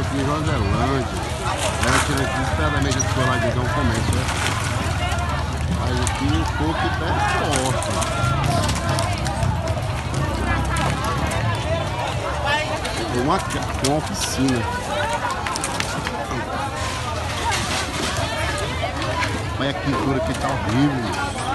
aqui em Roselândia. Ela tira aqui estradamente as coladinhas, que é um comércio, né? Mas aqui o coco tá forte. Tem uma oficina. Olha a pintura que tá horrível.